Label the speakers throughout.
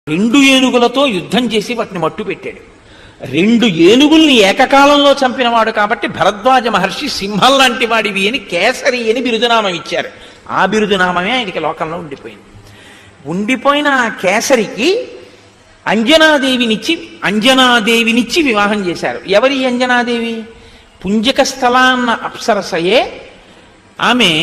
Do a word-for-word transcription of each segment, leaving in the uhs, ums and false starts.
Speaker 1: రెండు ఏనుగులతో యుద్ధం చేసి వాటిని మట్టు పెట్టాడు. రెండు ఏనుగుల్ని ఏకకాలంలో చంపినవాడు కాబట్టి భరద్వాజ మహర్షి సింహం లాంటి వాడివి అని కేసరి అని బిరుదునామం ఇచ్చారు. ఆ బిరుదునామమే ఆయనకి లోకంలో ఉండిపోయింది. ఉండిపోయిన ఆ కేసరికి అంజనాదేవినిచ్చి అంజనాదేవినిచ్చి వివాహం చేశారు. ఎవరి అంజనాదేవి? పుంజక స్థలాన్న అప్సరసయే. ఆమె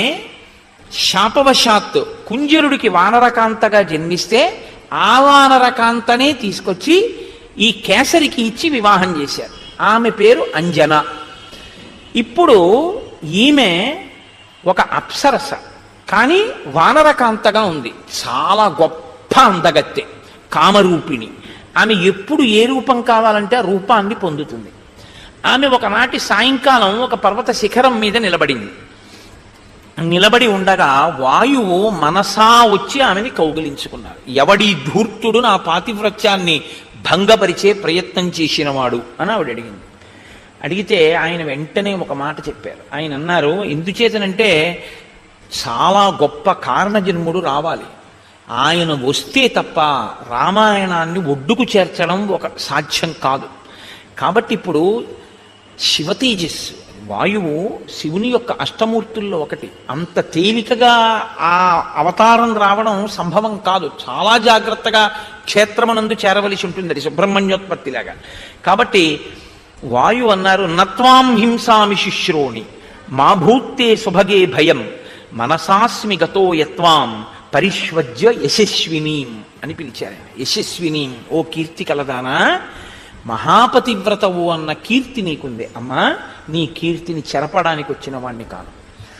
Speaker 1: శాపవశాత్తు కుంజరుడికి వానరకాంతగా జన్మిస్తే ఆ వానరకాంతనే తీసుకొచ్చి ఈ కేసరికి ఇచ్చి వివాహం చేశారు. ఆమె పేరు అంజన. ఇప్పుడు ఈమె ఒక అప్సరస, కానీ వానరకాంతగా ఉంది. చాలా గొప్ప అందగత్తె, కామరూపిణి. ఆమె ఎప్పుడు ఏ రూపం కావాలంటే ఆ రూపాన్ని పొందుతుంది. ఆమె ఒకనాటి సాయంకాలం ఒక పర్వత శిఖరం మీద నిలబడింది. నిలబడి ఉండగా వాయువు మనసా వచ్చి ఆమెని కౌగిలించుకున్నాడు. ఎవడి ధూర్తుడు నా పాతివ్రత్యాన్ని భంగపరిచే ప్రయత్నం చేసినవాడు అని ఆవిడ అడిగింది. అడిగితే ఆయన వెంటనే ఒక మాట చెప్పారు. ఆయన అన్నారు, ఎందుచేతనంటే చాలా గొప్ప కారణజన్ముడు రావాలి, ఆయన వస్తే తప్ప రామాయణాన్ని ఒడ్డుకు చేర్చడం ఒక సాధ్యం కాదు. కాబట్టి ఇప్పుడు శివతేజస్సు, వాయువు శివుని యొక్క అష్టమూర్తుల్లో ఒకటి. అంత తేలికగా ఆ అవతారం రావడం సంభవం కాదు. చాలా జాగ్రత్తగా క్షేత్రమనందు చేరవలసి ఉంటుంది, అది సుబ్రహ్మణ్యోత్పత్తిలాగా. కాబట్టి వాయువు అన్నారు, నత్వాం హింసామి శుశ్రోణి మా భూత్తే సుభగే భయం మనసాస్మి గతో యత్వాం పరిష్వజ్య యశస్వినీం అని పిలిచారు. యశస్వినీం, ఓ కీర్తి కలదానా, మహాపతివ్రతవు అన్న కీర్తి నీకుంది. అమ్మా, నీ కీర్తిని చెరపడానికి వచ్చిన వాణ్ణి కాదు.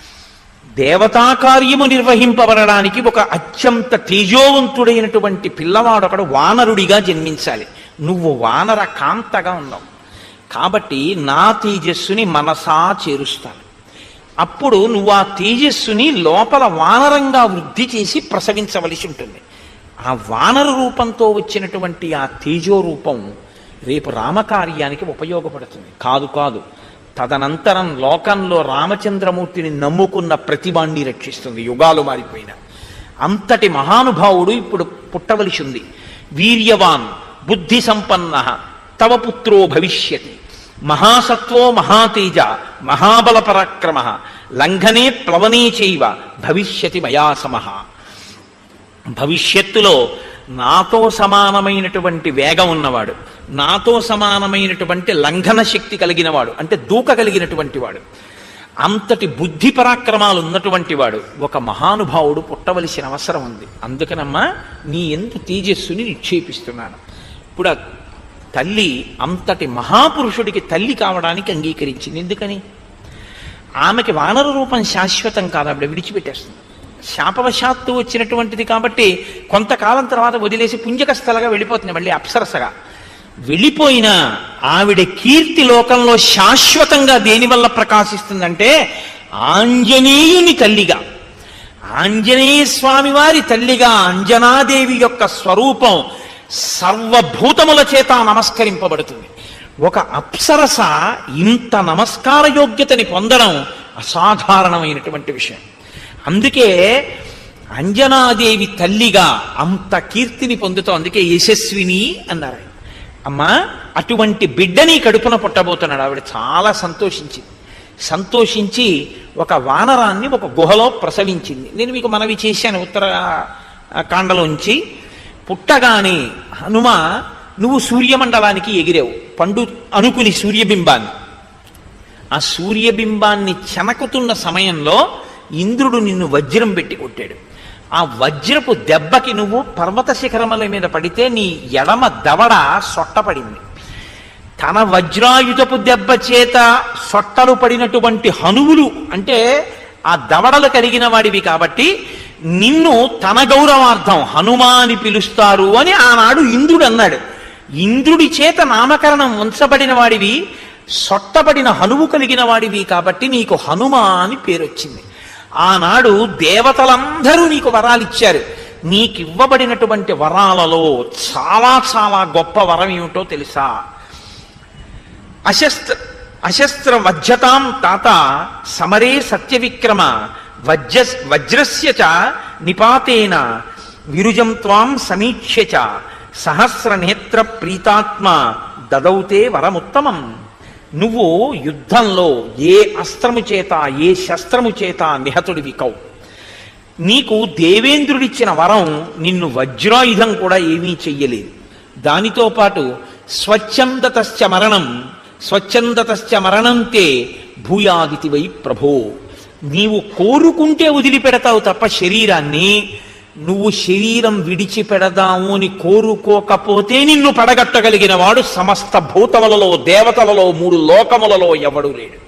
Speaker 1: దేవతా కార్యము నిర్వహింపబడడానికి ఒక అత్యంత తేజోవంతుడైనటువంటి పిల్లవాడు ఒకడు వానరుడిగా జన్మించాలి. నువ్వు వానర కాంతగా ఉన్నావు కాబట్టి నా తేజస్సుని మనసా చేరుస్తాను. అప్పుడు నువ్వు ఆ తేజస్సుని లోపల వానరంగా వృద్ధి చేసి ప్రసవించవలసి ఉంటుంది. ఆ వానర రూపంతో వచ్చినటువంటి ఆ తేజో రూపం రేపు రామకార్యానికి ఉపయోగపడుతుంది. కాదు కాదు తదనంతరం లోకంలో రామచంద్రమూర్తిని నమ్ముకున్న ప్రతివాణ్ణి రక్షిస్తుంది. యుగాలు మారిపోయిన అంతటి మహానుభావుడు ఇప్పుడు పుట్టవలసి ఉంది. వీర్యవాన్ బుద్ధి సంపన్న తవ పుత్రో భవిష్యతి మహాసత్వో మహాతేజ మహాబల పరాక్రమ లంఘనే ప్లవనే చైవ భవిష్యతి మయా సమః. భవిష్యత్తులో నాతో సమానమైనటువంటి వేగం ఉన్నవాడు, నాతో సమానమైనటువంటి లంఘన శక్తి కలిగినవాడు, అంటే దూక కలిగినటువంటి వాడు, అంతటి బుద్ధి పరాక్రమాలు ఉన్నటువంటి వాడు ఒక మహానుభావుడు పుట్టవలసిన అవసరం ఉంది. అందుకనమ్మా నీ యందు తేజస్సుని నిక్షేపిస్తున్నాను. ఇప్పుడు తల్లి అంతటి మహాపురుషుడికి తల్లి కావడానికి అంగీకరించింది. ఎందుకని? ఆమెకి వానర రూపం శాశ్వతం కాదు, ఆవిడ విడిచిపెట్టేస్తుంది. శాపవశాత్తు వచ్చినటువంటిది కాబట్టి కొంతకాలం తర్వాత వదిలేసి పుంజక స్థలగా వెళ్ళిపోతుంది, మళ్ళీ అప్సరసగా వెళ్ళిపోయినా ఆవిడ కీర్తి లోకంలో శాశ్వతంగా దేనివల్ల ప్రకాశిస్తుందంటే ఆంజనేయుని తల్లిగా, ఆంజనేయ స్వామి వారి తల్లిగా అంజనాదేవి యొక్క స్వరూపం సర్వభూతముల చేత నమస్కరింపబడుతుంది. ఒక అప్సరస ఇంత నమస్కార యోగ్యతని పొందడం అసాధారణమైనటువంటి విషయం. అందుకే అంజనాదేవి తల్లిగా అంత కీర్తిని పొందుతాం. అందుకే యశస్విని అన్నారు. అమ్మా, అటువంటి బిడ్డని కడుపున పుట్టబోతున్నాడు. ఆవిడ చాలా సంతోషించింది. సంతోషించి ఒక వానరాన్ని ఒక గుహలో ప్రసవించింది. నేను మీకు మనవి చేశాను ఉత్తర కాండలోంచి. పుట్టగానే హనుమ నువ్వు సూర్యమండలానికి ఎగిరావు, పండు అనుకుని సూర్యబింబాన్ని. ఆ సూర్యబింబాన్ని చెనకుతున్న సమయంలో ఇంద్రుడు నిన్ను వజ్రం పెట్టి కొట్టాడు. ఆ వజ్రపు దెబ్బకి నువ్వు పర్వత శిఖరముల మీద పడితే నీ ఎడమ దవడ సొట్టపడింది. తన వజ్రాయుధపు దెబ్బ చేత సొట్టలు పడినటువంటి హనువులు అంటే ఆ దవడలు కలిగిన వాడివి కాబట్టి నిన్ను తన గౌరవార్థం హనుమా అని పిలుస్తారు అని ఆనాడు ఇంద్రుడు అన్నాడు. ఇంద్రుడి చేత నామకరణం ఉంచబడిన వాడివి, సొట్టబడిన హనువు కలిగిన వాడివి కాబట్టి నీకు హనుమా అని పేరు వచ్చింది. ఆనాడు దేవతలందరూ నీకు వరాలిచ్చారు. నీకివ్వబడినటువంటి వరాలలో చాలా చాలా గొప్ప వరం ఏమిటో తెలుసా? అశస్త్ర అశస్త్ర వజ్రతాం తాత సమరే సత్యవిక్రమ వజ్ర వజ్రస్య చ నిపాతేన విరుజం త్వాం సమీక్ష్య చ సహస్ర నేత్ర ప్రీతాత్మ దదౌతే వరముత్తమం. నువ్వు యుద్ధంలో ఏ అస్త్రము చేత ఏ శస్త్రము చేత నిహతుడివి కౌ. నీకు దేవేంద్రుడిచ్చిన వరం నిన్ను వజ్రాయుధం కూడా ఏమీ చెయ్యలేదు. దానితో పాటు స్వచ్ఛందతశ్చ మరణం స్వచ్ఛందతశ్చ మరణంతే భూయాదితి వై ప్రభో. నీవు కోరుకుంటే వదిలిపెడతావు తప్ప శరీరాన్ని, నువ్వు శరీరం విడిచిపెడదాము అని కోరుకోకపోతే నిన్ను పడగట్టగలిగిన వాడు సమస్త భూతములలో దేవతలలో మూడు లోకములలో ఎవడు లేడు.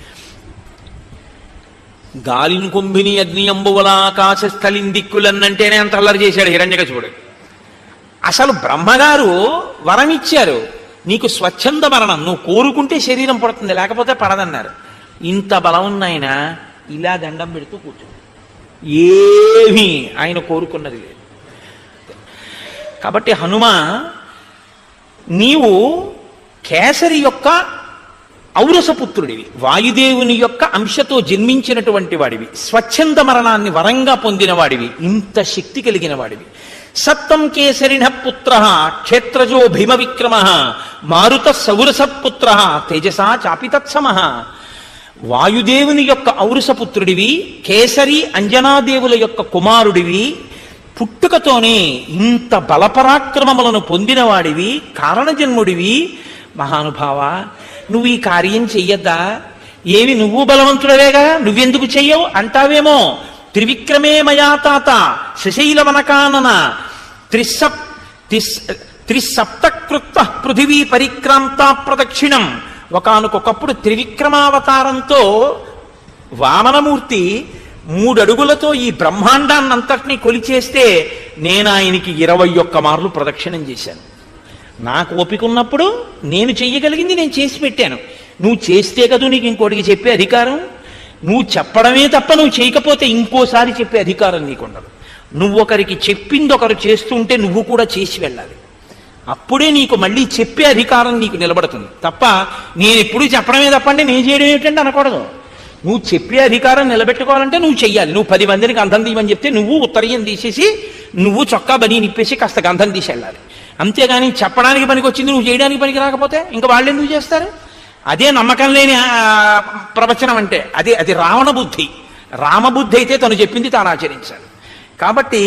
Speaker 1: గాలిని కుంభిని అగ్ని అంబువల ఆకాశ స్థలిం దిక్కులన్నంటేనే అంత అల్లరి చేశాడు హిరణ్యకశిపుడు. అసలు బ్రహ్మగారు వరం ఇచ్చారు, నీకు స్వచ్ఛంద మరణం, నువ్వు కోరుకుంటే శరీరం పడుతుంది లేకపోతే పడదన్నారు. ఇంత బలం ఉన్నాయన ఇలా దండం పెడుతూ కూర్చో, ఏమీ ఆయన కోరుకున్నది లేదు. కాబట్టి హనుమ, నీవు కేసరి యొక్క ఔరసపుత్రుడివి, వాయుదేవుని యొక్క అంశతో జన్మించినటువంటి వాడివి, స్వచ్ఛంద మరణాన్ని వరంగా పొందిన వాడివి, ఇంత శక్తి కలిగిన వాడివి. సప్తం కేసరిణ పుత్ర క్షేత్రజో భీమ విక్రమ మారుత సౌరసపుత్ర తేజసా చాపి తత్సమ. వాయుదేవుని యొక్క ఔరసపుత్రుడివి, కేసరి అంజనాదేవుల యొక్క కుమారుడివి, పుట్టుకతోనే ఇంత బలపరాక్రమములను పొందినవాడివి, కారణజన్ముడివి. మహానుభావ, నువ్వు ఈ కార్యం చెయ్యద్దా? ఏమి నువ్వు బలవంతుడవేగా, నువ్వెందుకు చెయ్యవు అంటావేమో. త్రివిక్రమే మయా తాత శశైలవనకానన త్రిసప్ త్రిసప్తకృత్వ పృథివీ పరిక్రాంత ప్రదక్షిణం. ఒకానొకప్పుడు త్రివిక్రమావతారంతో వామనమూర్తి మూడడుగులతో ఈ బ్రహ్మాండాన్నంతటినీ కొలిచేస్తే నేను ఆయనకి ఇరవై ఒక్క మార్లు ప్రదక్షిణం చేశాను. నాకు ఓపిక ఉన్నప్పుడు నేను చెయ్యగలిగింది నేను చేసి పెట్టాను. నువ్వు చేస్తే కదా నీకు ఇంకోటికి చెప్పే అధికారం. నువ్వు చెప్పడమే తప్ప నువ్వు చేయకపోతే ఇంకోసారి చెప్పే అధికారం నీకుండదు. నువ్వు ఒకరికి చెప్పింది ఒకరు చేస్తుంటే నువ్వు కూడా చేసి వెళ్ళాలి. అప్పుడే నీకు మళ్ళీ చెప్పే అధికారం నీకు నిలబడుతుంది తప్ప నేను ఎప్పుడు చెప్పడమే తప్పంటే నేను చేయడం ఏమిటంటే అనకూడదు. నువ్వు చెప్పే అధికారం నిలబెట్టుకోవాలంటే నువ్వు చెయ్యాలి. నువ్వు పది మందిని గంధం తీయమని చెప్తే నువ్వు ఉత్తరీయం తీసేసి నువ్వు చొక్కా బనీ నిప్పేసి కాస్త గంధం తీసి వెళ్ళాలి. అంతేగాని చెప్పడానికి పనికి వచ్చింది నువ్వు చేయడానికి పనికి రాకపోతే ఇంకా వాళ్ళు ఎందుకు చేస్తారు? అదే నమ్మకం లేని ప్రవచనం అంటే అదే అది రావణ బుద్ధి. రామబుద్ధి అయితే తను చెప్పింది తాను ఆచరించాలి. కాబట్టి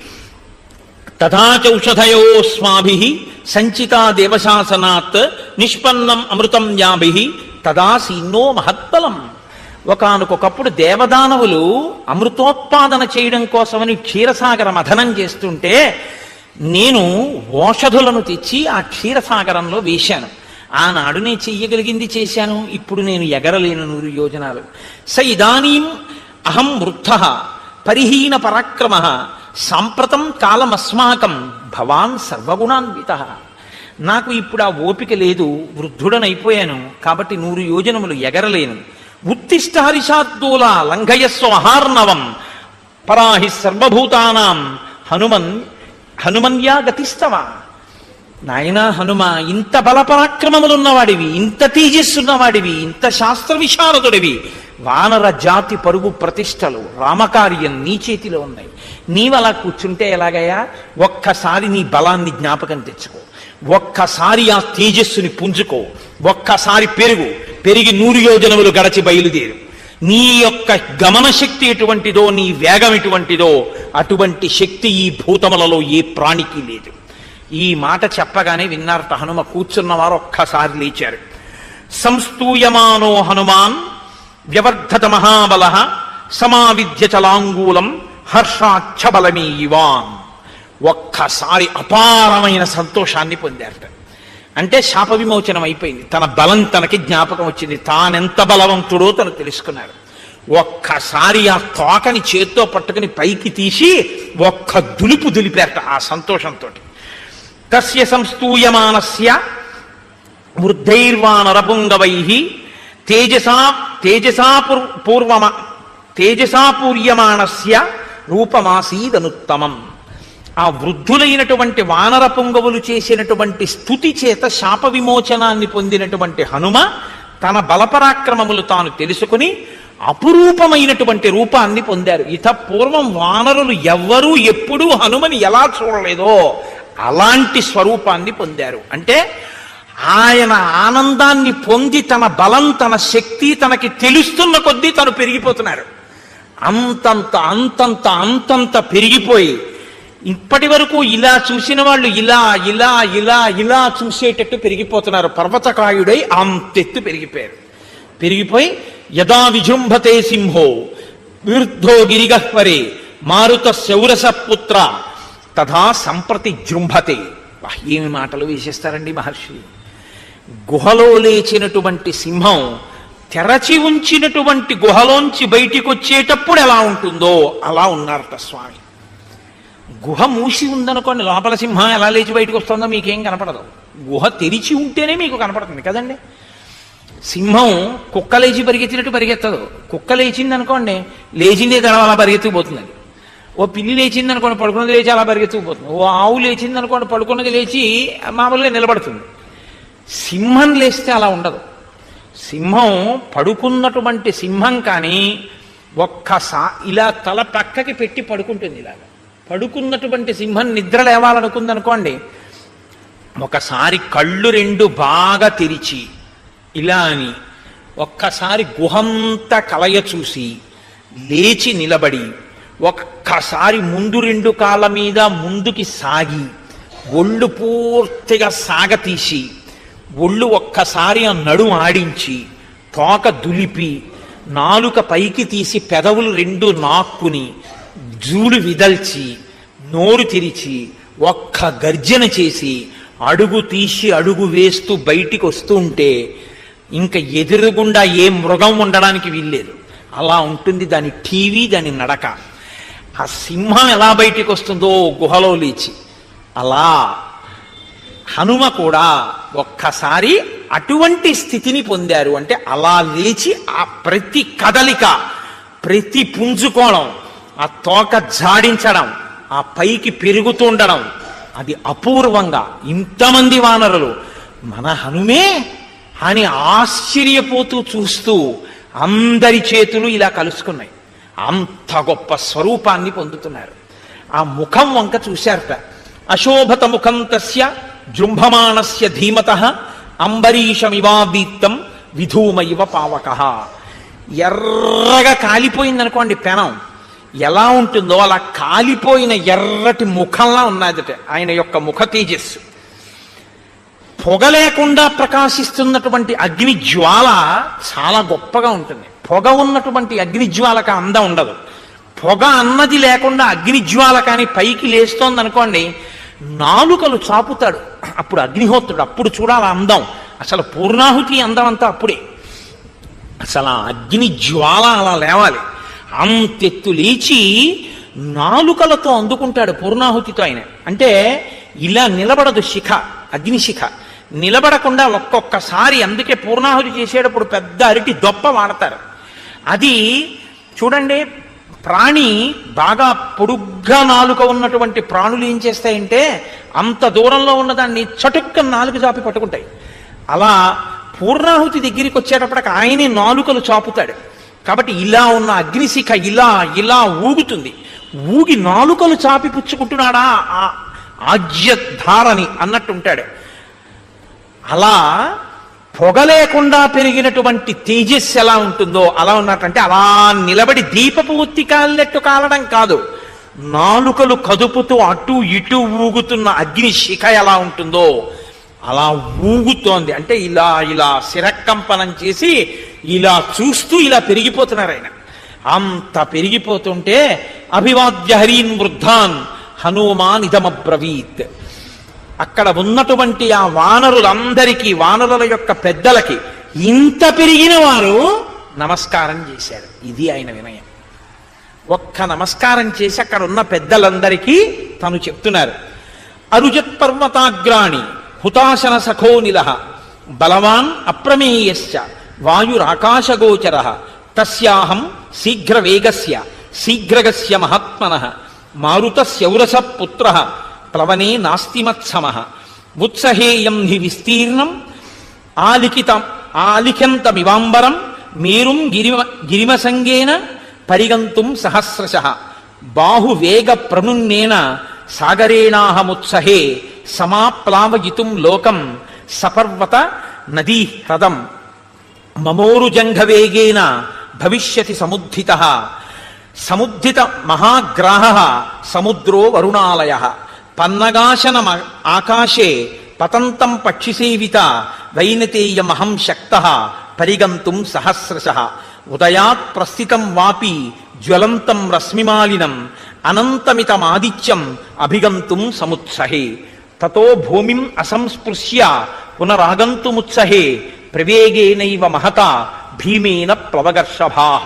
Speaker 1: తథాచౌషధయో స్మాభి సంచితా దేవశాసనాత్ నిష్పన్నం అమృతం యాభి తదా సీన్నో మహత్బలం. ఒకానొకప్పుడు దేవదానవులు అమృతోత్పాదన చేయడం కోసమని క్షీరసాగర మథనం చేస్తుంటే నేను ఓషధులను తెచ్చి ఆ క్షీరసాగరంలో వేశాను. ఆనాడు నేను చెయ్యగలిగింది చేశాను. ఇప్పుడు నేను ఎగరలేను నూరు యోజనాలు. స ఇదానీం అహం వృద్ధః పరిహీన పరాక్రమ సాంప్రతం కాలమస్మాకం భవాన్ సర్వగుణాన్వితః. నాకు ఇప్పుడు ఆ ఓపిక లేదు, వృద్ధుడనైపోయాను, కాబట్టి నూరు యోజనములు ఎగరలేను. ఉత్తిష్ట హరిషాద్దూల లంఘయస్వ మహార్ణవం పరాహి సర్వభూతానాం హనుమన్ హనుమన్యా గతిస్తవ. నాయనా హనుమ, ఇంత బలపరాక్రమములున్నవాడివి, ఇంత తేజస్సున్నవాడివి, ఇంత శాస్త్ర విశారదుడివి, వానర జాతి పరుగు ప్రతిష్టలు రామకార్యం నీ చేతిలో ఉన్నాయి. నీవలా కూర్చుంటే ఎలాగయ్యా? ఒక్కసారి నీ బలాన్ని జ్ఞాపకం తెచ్చుకో, ఒక్కసారి ఆ తేజస్సుని పుంజుకో, ఒక్కసారి పెరుగు, పెరిగి నూరు యోజనములు గడచి బయలుదేరు. నీ యొక్క గమన శక్తి ఎటువంటిదో, నీ వేగం ఎటువంటిదో అటువంటి శక్తి ఈ భూతములలో ఏ ప్రాణికి లేదు. ఈ మాట చెప్పగానే విన్నారట హనుమ. కూర్చున్నవారు ఒక్కసారి లేచారు. సంస్తూయమానో హనుమాన్ వ్యవర్ధత మహాబల సమావిద్య చలాంగూలం హర్షాచ్ఛబలమీ యువాన్. ఒక్కసారి అపారమైన సంతోషాన్ని పొందారట. అంటే శాప విమోచనం అయిపోయింది. తన బలం తనకి జ్ఞాపకం వచ్చింది. తానెంత బలవంతుడో తను తెలుసుకున్నాడు. ఒక్కసారి ఆ తోకని చేత్తో పట్టుకుని పైకి తీసి ఒక్క దులుపు దులిపారట ఆ సంతోషంతో. తస్య సంస్తూయమానస్య వృద్ధైర్వానరపుంగవై తేజసా తేజసా పూర్వమ తేజసా పూర్యమాణస్య రూపమాసీదనుత్తమం. ఆ వృద్ధులైనటువంటి వానర పుంగవులు చేసినటువంటి స్తుతి చేత శాప విమోచనాన్ని పొందినటువంటి హనుమ తన బలపరాక్రమములు తాను తెలుసుకుని అపురూపమైనటువంటి రూపాన్ని పొందారు. ఇత పూర్వం వానరులు ఎవ్వరూ ఎప్పుడూ హనుమని ఎలా చూడలేదో అలాంటి స్వరూపాన్ని పొందారు. అంటే ఆయన ఆనందాన్ని పొంది తన బలం తన శక్తి తనకి తెలుస్తున్న కొద్దీ తను పెరిగిపోతున్నారు. అంతంత అంతంత అంతంత పెరిగిపోయి ఇప్పటి వరకు ఇలా చూసిన వాళ్ళు ఇలా ఇలా ఇలా ఇలా చూసేటట్టు పెరిగిపోతున్నారు. పర్వతకాయుడై అంతెత్తు పెరిగిపోయారు. పెరిగిపోయి యదా విజృంభతే సింహో విరుద్ధో గిరిగహ్వరే మారుత శౌరస పుత్ర తథా సంప్రతి జృంభతే. ఏమి మాటలు వేసేస్తారండి మహర్షి. గుహలో లేచినటువంటి సింహం తెరచి ఉంచినటువంటి గుహలోంచి బయటికి వచ్చేటప్పుడు ఎలా ఉంటుందో అలా ఉన్నారట స్వామి. గుహ మూసి ఉందనుకోండి, లోపల సింహం ఎలా లేచి బయటకు వస్తుందో మీకేం కనపడదు. గుహ తెరిచి ఉంటేనే మీకు కనపడుతుంది కదండి. సింహం కుక్క లేచి పరిగెత్తినట్టు పరిగెత్తదు. కుక్క లేచింది అనుకోండి, లేచిందే తడవ అలా పరిగెత్తుకుపోతుంది. ఓ పిల్లి లేచింది అనుకోండి, పడుకున్నది లేచి అలా పరిగెత్తుకుపోతుంది. ఓ ఆవు లేచింది అనుకోండి, పడుకున్నది లేచి మామూలుగా నిలబడుతుంది. సింహం లేస్తే అలా ఉండదు. సింహం పడుకున్నటువంటి సింహం కానీ ఒక్కసా ఇలా తల పక్కకి పెట్టి పడుకుంటుంది. ఇలాగా పడుకున్నటువంటి సింహం నిద్ర లేవాలనుకుంది అనుకోండి, ఒకసారి కళ్ళు రెండు బాగా తెరిచి ఇలా అని ఒక్కసారి గుహంతా కలయ చూసి లేచి నిలబడి ఒక్కసారి ముందు రెండు కాళ్ళ మీద ముందుకి సాగి ఒళ్ళు పూర్తిగా సాగతీసి ఒళ్ళు ఒక్కసారి ఆ నడుము ఆడించి తోక దులిపి నాలుక పైకి తీసి పెదవులు రెండు నాక్కుని జూలు విదల్చి నోరు తెరిచి ఒక్క గర్జన చేసి అడుగు తీసి అడుగు వేస్తూ బయటికి వస్తూ ఉంటే ఇంకా ఎదురుగుండా ఏ మృగం ఉండడానికి వీల్లేదు. అలా ఉంటుంది దాని టీవీ, దాని నడక. ఆ సింహం ఎలా బయటికి వస్తుందో గుహలో లేచి, అలా హనుమ కూడా ఒక్కసారి అటువంటి స్థితిని పొందారు. అంటే అలా లేచి ఆ ప్రతి కదలిక, ప్రతి పుంజుకోవడం, ఆ తోక జాడించడం, ఆ పైకి పెరుగుతుండడం, అది అపూర్వంగా ఇంతమంది వానరులు మన హనుమే అని ఆశ్చర్యపోతూ చూస్తూ అందరి చేతులు ఇలా కలుసుకున్నాయి. అంత గొప్ప స్వరూపాన్ని పొందుతున్నారు. ఆ ముఖం వంక చూశారట. అశోభత ముఖం తస్య జృంభమాణస్య ధీమతః అంబరీషమివాదీప్తం విధూమయివ పావకః. ఎర్రగా కాలిపోయిందనుకోండి పెనం, ఎలా ఉంటుందో అలా కాలిపోయిన ఎర్రటి ముఖంలా ఉన్నదట ఆయన యొక్క ముఖ తేజస్సు. పొగ లేకుండా ప్రకాశిస్తున్నటువంటి అగ్ని జ్వాల చాలా గొప్పగా ఉంటుంది. పొగ ఉన్నటువంటి అగ్ని జ్వాలకు అందం ఉండదు. పొగ అన్నది లేకుండా అగ్ని జ్వాల కానీ పైకి లేస్తోంది అనుకోండి, నాలుకలు చాపుతాడు అప్పుడు అగ్నిహోత్రుడు. అప్పుడు చూడాలి అందం. అసలు పూర్ణాహుతి అందం అంతా అప్పుడే. అసలు ఆ అగ్ని జ్వాల అలా లేవాలి. అంతెత్తు లేచి నాలుకలతో అందుకుంటాడు పూర్ణాహుతితో ఆయన. అంటే ఇలా నిలబడదు శిఖ, అగ్నిశిఖ నిలబడకుండా ఒక్కొక్కసారి. అందుకే పూర్ణాహుతి చేసేటప్పుడు పెద్ద అరటి దొప్ప వాడతారు. అది చూడండి, ప్రాణి బాగా పొడుగ్గా నాలుక ఉన్నటువంటి ప్రాణులు ఏం చేస్తాయంటే అంత దూరంలో ఉన్నదాన్ని చటుక్క నాలుక చాపి పట్టుకుంటాయి. అలా పూర్ణాహుతి దగ్గరికి వచ్చేటప్పటికి ఆయనే నాలుకలు చాపుతాడు. కాబట్టి ఇలా ఉన్న అగ్నిశిఖ ఇలా ఇలా ఊగుతుంది. ఊగి నాలుకలు చాపి పుచ్చుకుంటున్నాడా ఆ ఆజ్యధారని అన్నట్టుంటాడు. అలా పొగ లేకుండా పెరిగినటువంటి తేజస్సు ఎలా ఉంటుందో అలా ఉన్నట్టంటే అలా నిలబడి దీపపు ఒత్తి కాలినట్టు కాలడం కాదు, నాలుకలు కదుపుతూ అటు ఇటు ఊగుతున్న అగ్ని శిఖ ఎలా ఉంటుందో అలా ఊగుతోంది. అంటే ఇలా ఇలా శిరకంపనం చేసి ఇలా చూస్తూ ఇలా పెరిగిపోతున్నారు ఆయన. అంత పెరిగిపోతుంటే అభివాద్య హరీన్ వృద్ధాన్ హనుమాన్ ఇదమబ్రవీత్. అక్కడ ఉన్నటువంటి ఆ వానరులందరికీ, వానరుల యొక్క పెద్దలకి ఇంత పెరిగిన వారు నమస్కారం చేశారు. ఇది ఆయన వినయం. ఒక్క నమస్కారం చేసి అక్కడ ఉన్న పెద్దలందరికీ తను చెప్తున్నారు. అరుజత్ పర్వతాగ్రాణి హుతాశన సఖోనిల బలవాన్ అప్రమేయశ్చ వాయురాకాశగోచర తస్యాహం శీఘ్రవేగస్య శీఘ్రగస్య మహాత్మనః మారుతస్యౌరస పుత్రః ప్లవనే నాస్తిమత్సమః ఉత్సహేయం హి విస్తీర్ణం ఆలిఖితం ఆలిఖ్యంతమివాంబరం మేరుం గిరిమ గిరిమసంగేన పరిగంతుం సహస్రశః బాహువేగ ప్రనున్నేన సాగరేణాహముత్సహే సమాప్లావయితుం లోకం సపర్వత నదీ హ్రదం మమోరుజంఘవేగేన భవిష్యతి సముద్ధిత సముద్ధిత మహాగ్రాహ సముద్రో వరుణాలయ పన్నగాశన ఆకాశే పతంతం పక్షిసేవిత వైనతేయమహం శక్త పరిగంతుం సహస్రశ ఉదయాత్ ప్రస్థితం వాపి జ్వలంతం రశ్మిమాలినం అనంతమితమాదిత్యం అభిగంతుం సముత్సహే తతో భూమిం అసంస్పృశ్య పునరాగంతుముత్సహే ప్రవేగేనైవ మహత భీమేన ప్లవగర్షభాః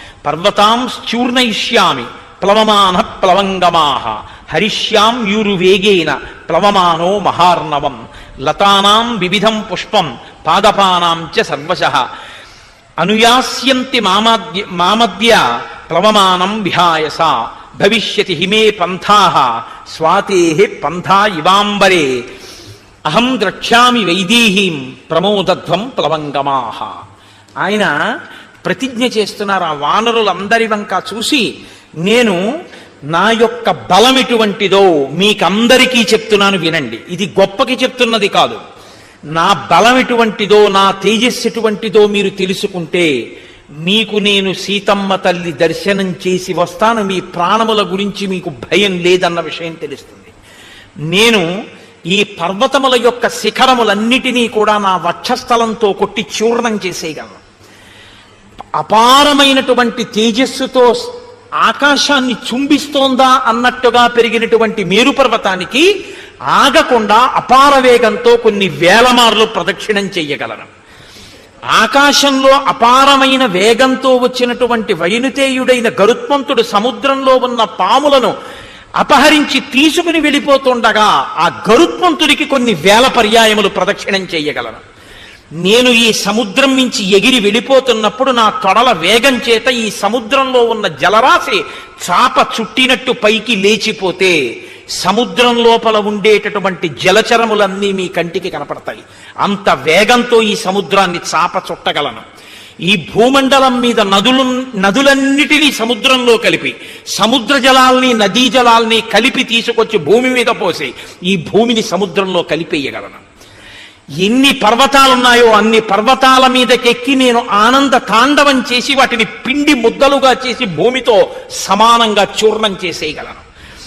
Speaker 1: పర్వతాంశ్చూర్ణయిష్యామి ప్లవమాన ప్లవంగమాః హరిష్యాం యూరువేగేన ప్లవమానో మహార్ణవం లతానాం వివిధం పుష్పం పాదపానాం చ సర్వశః అనుయాస్యంతి మామద్య మామద్య ప్లవమానం విహాయస భవిష్యతి హిమే పంథాః స్వాతేః పంథా ఇవాంబరే అహం ద్రక్ష్యామి వైదేహీం ప్రమోదధ్వం ప్లవంగమాః. ఆయన ప్రతిజ్ఞ చేస్తున్నారు ఆ వానరులందరి వంక చూసి, నేను నా యొక్క బలం ఎటువంటిదో మీకందరికీ చెప్తున్నాను వినండి. ఇది గొప్పకి చెప్తున్నది కాదు. నా బలం ఎటువంటిదో నా తేజస్సు ఎటువంటిదో మీరు తెలుసుకుంటే మీకు నేను సీతమ్మ తల్లి దర్శనం చేసి వస్తాను, మీ ప్రాణముల గురించి మీకు భయం లేదన్న విషయం తెలుస్తుంది. నేను ఈ పర్వతముల యొక్క శిఖరములన్నిటినీ కూడా నా వక్షస్థలంతో కొట్టి చూర్ణం చేసేయగలను. అపారమైనటువంటి తేజస్సుతో ఆకాశాన్ని చుంబిస్తోందా అన్నట్టుగా పెరిగినటువంటి మేరు పర్వతానికి ఆగకుండా అపార వేగంతో కొన్ని వేల మార్లు ప్రదక్షిణం చెయ్యగలను. ఆకాశంలో అపారమైన వేగంతో వచ్చినటువంటి వైనుతేయుడైన గరుత్మంతుడు సముద్రంలో ఉన్న పాములను అపహరించి తీసుకుని వెళ్ళిపోతుండగా ఆ గరుత్మంతుడికి కొన్ని వేల పర్యాయములు ప్రదక్షిణం చెయ్యగలను. నేను ఈ సముద్రం నుంచి ఎగిరి వెళ్ళిపోతున్నప్పుడు నా తొడల వేగం చేత ఈ సముద్రంలో ఉన్న జలరాశి చాప చుట్టినట్టు పైకి లేచిపోతే సముద్రం లోపల ఉండేటటువంటి జలచరములన్నీ మీ కంటికి కనపడతాయి. అంత వేగంతో ఈ సముద్రాన్ని చాప చుట్టగలను. ఈ భూమండలం మీద నదులు నదులన్నిటినీ సముద్రంలో కలిపి సముద్ర జలాల్ని నదీ జలాల్ని కలిపి తీసుకొచ్చి భూమి మీద పోసి ఈ భూమిని సముద్రంలో కలిపేయగలను. ఎన్ని పర్వతాలున్నాయో అన్ని పర్వతాల మీదకెక్కి నేను ఆనంద తాండవం చేసి వాటిని పిండి ముద్దలుగా చేసి భూమితో సమానంగా చూర్ణం చేసేయగలను.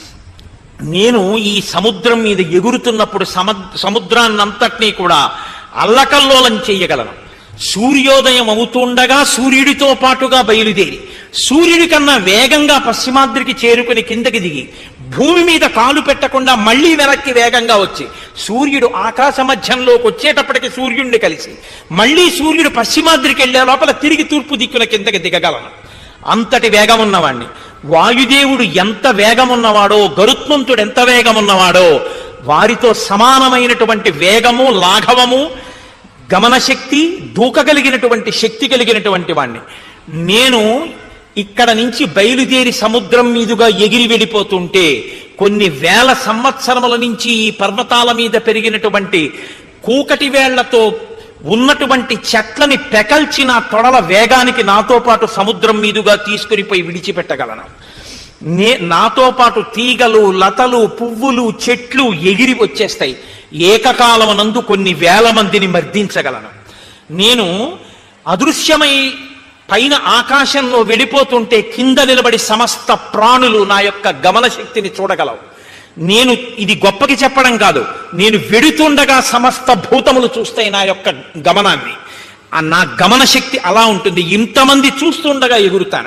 Speaker 1: నేను ఈ సముద్రం మీద ఎగురుతున్నప్పుడు సముద్రాన్నంతటినీ కూడా అల్లకల్లోలం చేయగలను. సూర్యోదయం అవుతుండగా సూర్యుడితో పాటుగా బయలుదేరి సూర్యుడి కన్నా వేగంగా పశ్చిమాద్రికి చేరుకుని కిందకి దిగి భూమి మీద కాలు పెట్టకుండా మళ్లీ వెనక్కి వేగంగా వచ్చి సూర్యుడు ఆకాశ మధ్యంలోకి వచ్చేటప్పటికి సూర్యుడిని కలిసి మళ్లీ సూర్యుడు పశ్చిమాద్రికి వెళ్లే లోపల తిరిగి తూర్పు దిక్కున కిందకి దిగగలను. అంతటి వేగం ఉన్నవాణ్ణి. వాయుదేవుడు ఎంత వేగమున్నవాడో గరుత్మంతుడు ఎంత వేగమున్నవాడో వారితో సమానమైనటువంటి వేగము లాఘవము గమనశక్తి దూకగలిగినటువంటి శక్తి కలిగినటువంటి వాణ్ణి. నేను ఇక్కడ నుంచి బయలుదేరి సముద్రం మీదుగా ఎగిరి వెళ్ళిపోతుంటే కొన్ని వేల సంవత్సరముల నుంచి ఈ పర్వతాల మీద పెరిగినటువంటి కూకటి వేళ్లతో ఉన్నటువంటి చెట్లని పెకల్చి నా తొడల వేగానికి నాతో పాటు సముద్రం మీదుగా తీసుకుని పోయి విడిచిపెట్టగలను. నే నాతో పాటు తీగలు లతలు పువ్వులు చెట్లు ఎగిరి వచ్చేస్తాయి. ఏకకాలమునందు కొన్ని వేల మందిని మర్దించగలను. నేను అదృశ్యమై పైన ఆకాశంలో వెళ్ళిపోతుంటే కింద నిలబడి సమస్త ప్రాణులు నా యొక్క గమన శక్తిని చూడగలవు. నేను ఇది గొప్పకి చెప్పడం కాదు, నేను వెడుతుండగా సమస్త భూతములు చూస్తాయి నా యొక్క గమనాన్ని. నా గమన శక్తి అలా ఉంటుంది. ఇంతమంది చూస్తుండగా ఎగురుతాను.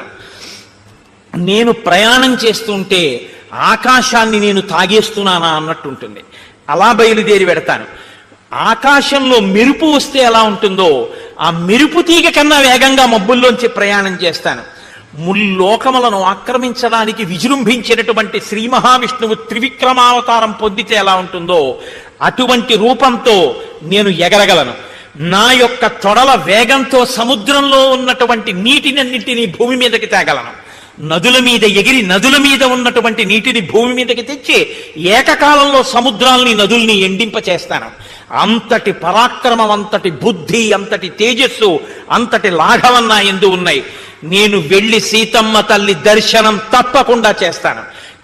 Speaker 1: నేను ప్రయాణం చేస్తుంటే ఆకాశాన్ని నేను తాగేస్తున్నానా అన్నట్టు ఉంటుంది. అలా బయలుదేరి పెడతాను. ఆకాశంలో మెరుపు వస్తే ఎలా ఉంటుందో ఆ మెరుపు తీగ కన్నా వేగంగా మబ్బుల్లోంచి ప్రయాణం చేస్తాను. ముల్లోకములను ఆక్రమించడానికి విజృంభించినటువంటి శ్రీ మహావిష్ణువు త్రివిక్రమావతారం పొందితే ఎలా ఉంటుందో అటువంటి రూపంతో నేను ఎగరగలను. నా యొక్క తొడల వేగంతో సముద్రంలో ఉన్నటువంటి నీటినన్నింటినీ భూమి మీదకి తేగలను. నదుల మీద ఎగిరి నదుల మీద ఉన్నటువంటి నీటిని భూమి మీదకి తెచ్చి ఏకకాలంలో సముద్రాల్ని నదుల్ని ఎండింపచేస్తాను. అంతటి పరాక్రమం, అంతటి బుద్ధి, అంతటి తేజస్సు, అంతటి లాఘవం నా యందు ఉన్నాయి. నేను వెళ్ళి సీతమ్మ తల్లి దర్శనం తప్పకుండా చేస్తాను.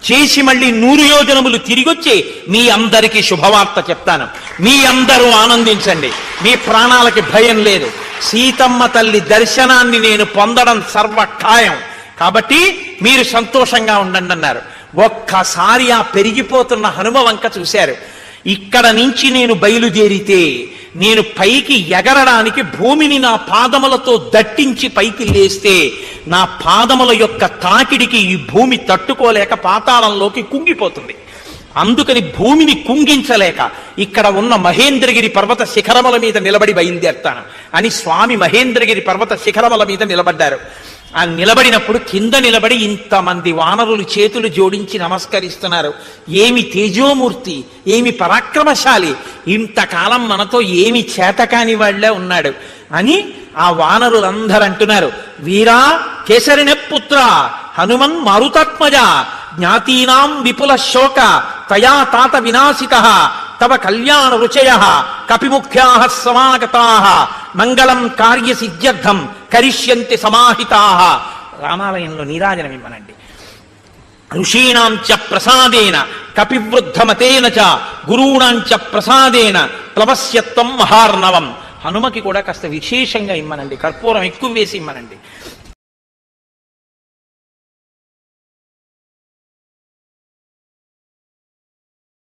Speaker 1: చేసి మళ్ళీ నూరు యోజనములు తిరిగొచ్చి మీ అందరికీ శుభవార్త చెప్తాను. మీ అందరూ ఆనందించండి, మీ ప్రాణాలకి భయం లేదు. సీతమ్మ తల్లి దర్శనాన్ని నేను పొందడం సర్వ ఖాయం, కాబట్టి మీరు సంతోషంగా ఉండండి అన్నారు. ఒక్కసారి ఆ పెరిగిపోతున్న హనుమ వంక చూశారు. ఇక్కడ నుంచి నేను బయలుదేరితే నేను పైకి ఎగరడానికి భూమిని నా పాదములతో దట్టించి పైకి లేస్తే నా పాదముల యొక్క తాకిడికి ఈ భూమి తట్టుకోలేక పాతాళంలోకి కుంగిపోతుంది. అందుకని భూమిని కుంగించలేక ఇక్కడ ఉన్న మహేంద్రగిరి పర్వత శిఖరముల మీద నిలబడి బయలుదేరుతాను అని స్వామి మహేంద్రగిరి పర్వత శిఖరముల మీద నిలబడ్డారు. ఆ నిలబడినప్పుడు కింద నిలబడి ఇంతమంది వానరులు చేతులు జోడించి నమస్కరిస్తున్నారు. ఏమి తేజోమూర్తి, ఏమి పరాక్రమశాలి, ఇంతకాలం మనతో ఏమి చేతకాని వాళ్లే ఉన్నాడు అని ఆ వానరులందరూ అంటున్నారు. వీరా కేసరిణ పుత్ర హనుమన్ మారుతాత్మజ జ్ఞాతీనాం విపుల శోక తయా తాత వినాశిత తవ కళ్యాణ రుచయ కపిముఖ్యా సమాగతా మంగళం కార్యసిద్ధ్యర్థం కరిష్యంతి సమాహితా. రామాలయంలో నీరాజనం ఇవ్వనండి. ఋషీణాంచ ప్రసాదేన కపివృద్ధమతేన చ గురూణాంచ ప్రసాదేన ప్లవస్యత్వం మహార్ణవం. హనుమకి కూడా కాస్త విశేషంగా ఇమ్మనండి, కర్పూరం ఎక్కువ వేసి ఇమ్మనండి.